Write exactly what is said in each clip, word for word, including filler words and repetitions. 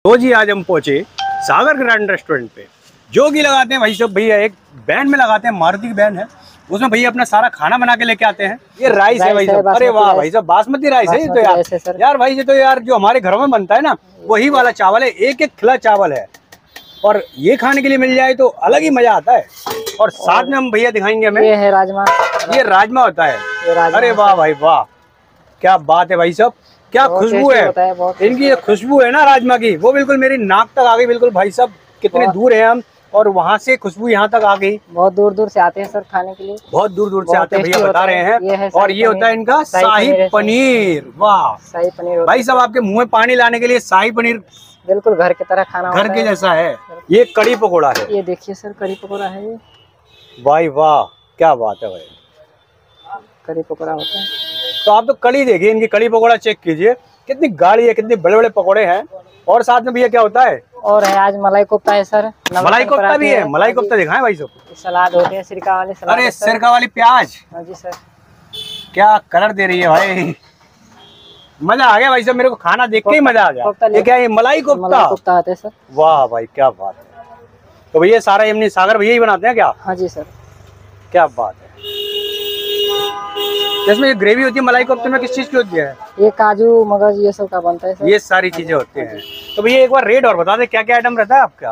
तो जी आज हम पहुंचे सागर ग्रैंड रेस्टोरेंट पे, जो कि लगाते हैं भाई सब भैया एक बैन में लगाते हैं, मारुति की बैन है, उसमें भैया अपना सारा खाना बना के लेके आते हैं। ये राइस है भाई साहब, अरे वाह भाई साहब, बासमती राइस है ये तो यार यार भाई ये तो यार जो हमारे घरों में बनता है ना वही वाला चावल है, एक एक खिला चावल है और ये खाने के लिए मिल जाए तो अलग ही मजा आता है। और साथ में हम भैया दिखाएंगे हमें ये है राजमा, ये राजमा होता है। अरे वाह भाई वाह, क्या बात है भाई साहब, क्या खुशबू है, है इनकी ये खुशबू है ना राजमा की, वो बिल्कुल मेरी नाक तक आ गई बिल्कुल भाई साहब। कितने दूर है हम और वहाँ से खुशबू यहाँ तक आ गई। बहुत दूर दूर से आते हैं सर खाने के लिए, बहुत दूर दूर से आते हैं भैया, बता रहे हैं। ये है और ये होता है इनका शाही पनीर। वाह शाही पनीर भाई साहब, आपके मुंह में पानी लाने के लिए शाही पनीर बिल्कुल घर की तरह खाना, घर के जैसा है। ये कड़ी पकौड़ा है, ये देखिए सर कड़ी पकौड़ा है ये। भाई वाह क्या बात है भाई, कड़ी पकौड़ा होता है। तो आप तो कड़ी देखिए, इनकी कड़ी पकौड़ा चेक कीजिए, कितनी गाढ़ी है, कितने बड़े बड़े पकौड़े हैं। और साथ में भैया क्या होता है, और है आज मलाई कोफ्ता है सर, मलाई कोफ्ता भी है। मलाई कोफ्ता दिखाएं भाई साहब, सलाद होते हैं सिरका वाले सलाद। अरे सिरका वाली प्याज, हाँ जी सर, क्या कलर दे रही है भाई, मजा आ गया भाई साहब, मेरे को खाना देख के ही मजा आ गया। ये क्या है, मलाई कोफ्ता कोफ्ता आते हैं सर। वाह भाई क्या बात है। तो भैया सारा यमनी सागर भैया ही बनाते हैं क्या? हाँ जी सर, क्या बात है। इसमें ये ग्रेवी होती है मलाई कोफ्ते में, किस चीज की होती है? ये काजू मगज ये सब का बनता है सर, ये सारी चीजें होती हैं। तो भैया एक बार रेट और बता दे, क्या क्या आइटम रहता है आपका?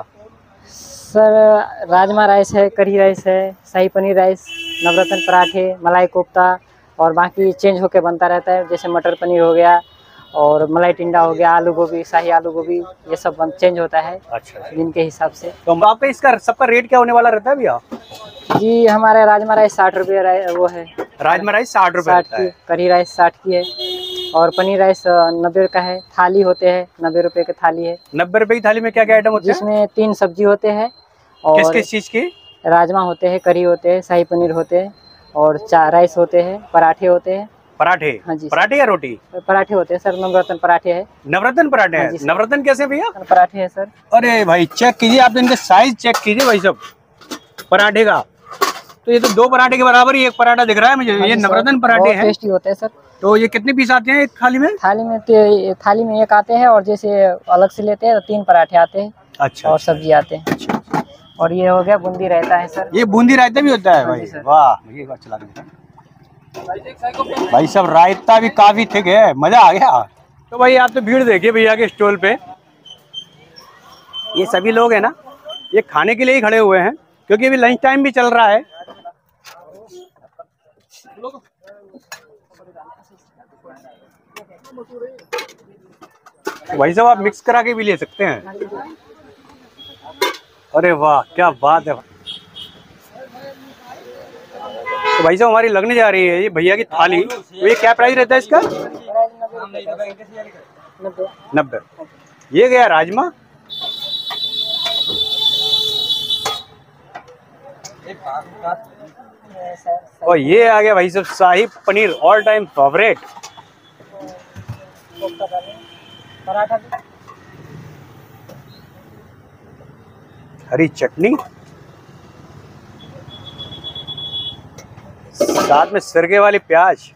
सर राजमा राइस है, कढ़ी राइस है, शाही पनीर राइस, नवरत्न पराठे, मलाई कोफ्ता, और बाकी चेंज होके बनता रहता है, जैसे मटर पनीर हो गया और मलाई टिंडा हो गया, आलू गोभी, शाही आलू गोभी, ये सब चेंज होता है। अच्छा, दिन के हिसाब से। तो आपका इसका सबका रेट क्या होने वाला रहता है भैया? जी हमारे राजमा राइस साठ रुपये वो है, राजमा राइस साठ रुपये की, कढ़ी राइस साठ की है, और पनीर राइस नब्बे का है। थाली होते हैं नब्बे रुपए की थाली है। नब्बे रुपए की थाली में क्या क्या आइटम होते हैं? जिसमें तीन सब्जी होते हैं और किस किस चीज की? राजमा होते हैं, कढ़ी होते हैं, शाही पनीर होते हैं, और चार राइस होते हैं, पराठे होते हैं। पराठे? हाँ जी, पराठे या रोटी? पराठे होते हैं सर, नवरत्न पराठे है। नवरत्न पराठे हैं? नवरत्न कैसे भैया? पराठे है सर। अरे भाई चेक कीजिए आप, तो इनका साइज चेक कीजिए भाई साहब पराठे का, तो ये तो दो पराठे के बराबर ही एक पराठा दिख रहा है मुझे। ये नवरत्न पराठे हैं, टेस्टी होते हैं सर। तो ये कितने पीस आते हैं एक थाली में? थाली में थाली में एक आते हैं, और जैसे अलग से लेते हैं तो तीन पराठे आते हैं। अच्छा, और सब्जी आते हैं। अच्छा, और ये हो गया बूंदी रायता है सर। ये बूंदी रायता भी होता है भाई? वाह ये बात चला भाई साहब, रायता भी काफी थिक है, मजा आ गया। तो भाई आप तो भीड़ देखिए भैया के स्टॉल पे, ये सभी लोग हैं ना ये खाने के लिए ही खड़े हुए हैं, क्योंकि अभी लंच टाइम भी चल रहा है। भाई साहब आप मिक्स करा के भी ले सकते हैं। अरे वाह क्या बात है। तो भाई साहब हमारी लगने जा रही है ये भैया की थाली, तो ये क्या प्राइस रहता है इसका? नब्बे। ये गया राजमा, और ये आ गया भाई साहब shahi paneer, all time favourite. हरी चटनी, साथ में सिरके वाली प्याज।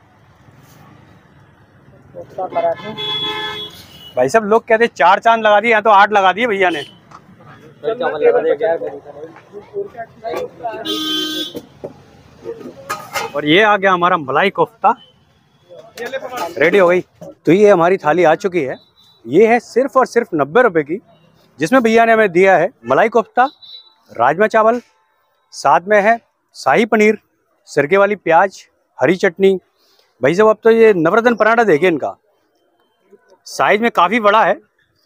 भाई साहब लोग कहते चार चांद लगा दिए, यहाँ तो आठ लगा दिए भैया ने। और ये आ गया हमारा मलाई कोफ्ता, रेडी हो गई। तो ये हमारी थाली आ चुकी है, ये है सिर्फ और सिर्फ नब्बे रुपए की, जिसमें भैया ने हमें दिया है मलाई कोफ्ता, राजमा चावल, साथ में है शाही पनीर, सिरके वाली प्याज, हरी चटनी। भाई साहब अब तो ये नवरत्न पराठा देखिए, इनका साइज में काफ़ी बड़ा है,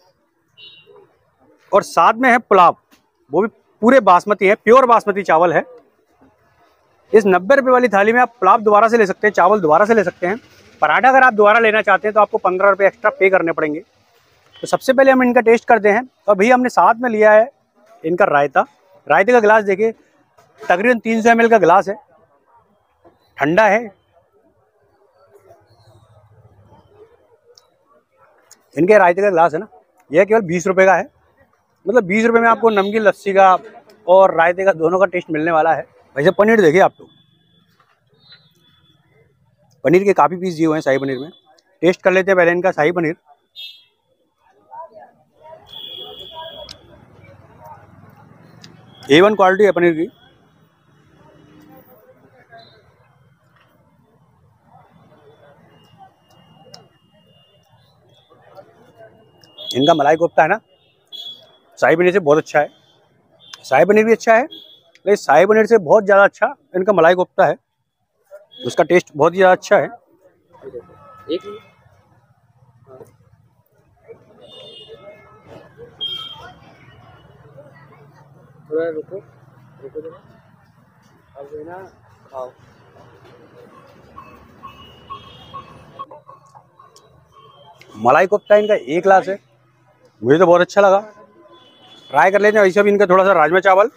और साथ में है पुलाव, वो भी पूरे बासमती है, प्योर बासमती चावल है। इस नब्बे रुपये वाली थाली में आप पुलाव दोबारा से ले सकते हैं, चावल दोबारा से ले सकते हैं। पराठा अगर आप दोबारा लेना चाहते हैं तो आपको पंद्रह रुपये एक्स्ट्रा पे करने पड़ेंगे। तो सबसे पहले हम इनका टेस्ट करते हैं। और भैया हमने साथ में लिया है इनका रायता, रायते का गिलास देखिए, तकरीबन तीन सौ एम एल का गिलास है, ठंडा है। इनके रायते का गिलास है ना, यह केवल बीस रुपए का है, मतलब बीस रुपए में आपको नमकीन लस्सी का और रायते का दोनों का टेस्ट मिलने वाला है। वैसे पनीर देखिए आप, तो पनीर के काफ़ी पीस दिए हुए हैं शाही पनीर में। टेस्ट कर लेते हैं पहले इनका shahi paneer. A one quality है पनीर की। इनका मलाई कोफ्ता है ना, शाही पनीर से बहुत अच्छा है। शाही पनीर भी अच्छा है, लेकिन शाही पनीर से बहुत ज़्यादा अच्छा इनका मलाई कोफ्ता है। उसका टेस्ट बहुत ही ज़्यादा अच्छा है। एक थोड़ा रुको रुको जरा, अब है ना खाओ। मलाई कोफ्ता इनका एक क्लास है, मुझे तो बहुत अच्छा लगा। ट्राई कर लेते हैं वैसे भी इनका थोड़ा सा राजमा चावल।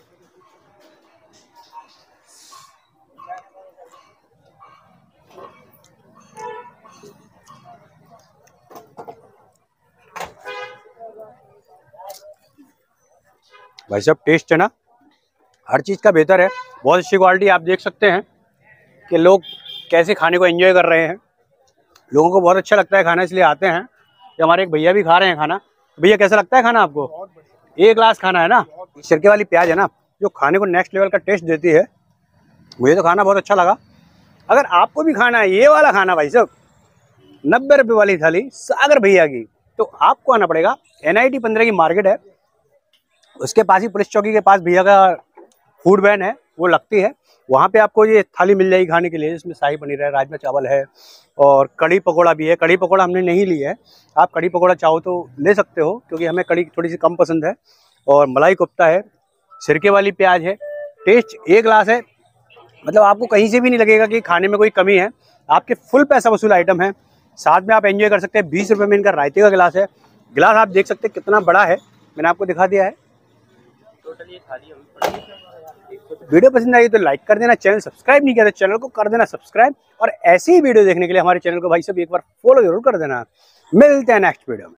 भाई साहब टेस्ट है ना, हर चीज़ का बेहतर है, बहुत अच्छी क्वालिटी। आप देख सकते हैं कि लोग कैसे खाने को एंजॉय कर रहे हैं। लोगों को बहुत अच्छा लगता है खाना, इसलिए आते हैं। कि हमारे एक भैया भी खा रहे हैं खाना। भैया कैसा लगता है खाना आपको? एक ग्लास खाना है ना। सिरके वाली प्याज है ना, जो खाने को नेक्स्ट लेवल का टेस्ट देती है। मुझे तो खाना बहुत अच्छा लगा। अगर आपको भी खाना है ये वाला खाना भाई साहब, नब्बे रुपये वाली थाली सागर भैया की, तो आपको आना पड़ेगा एन आई टी पंद्रह की मार्केट है, उसके पास ही पुलिस चौकी के पास भैया का फूड वैन है, वो लगती है। वहाँ पे आपको ये थाली मिल जाएगी खाने के लिए, जिसमें शाही पनीर है, राजमा चावल है और कड़ी पकोड़ा भी है। कड़ी पकोड़ा हमने नहीं ली है, आप कड़ी पकोड़ा चाहो तो ले सकते हो, क्योंकि हमें कड़ी थोड़ी सी कम पसंद है। और मलाई कोफ्ता है, सिरके वाली प्याज है, टेस्ट ए ग्लास है। मतलब आपको कहीं से भी नहीं लगेगा कि खाने में कोई कमी है। आपके फुल पैसा वसूल आइटम है। साथ में आप एंजॉय कर सकते हैं। बीस रुपये में इनका रायते का गिलास है। गिलास आप देख सकते हैं कितना बड़ा है, मैंने आपको दिखा दिया है। टोटली थाली वीडियो पसंद आई तो लाइक कर देना, चैनल सब्सक्राइब नहीं किया तो चैनल को कर देना सब्सक्राइब, और ऐसी ही वीडियो देखने के लिए हमारे चैनल को भाई सब एक बार फॉलो जरूर कर देना। मिलते हैं नेक्स्ट वीडियो में।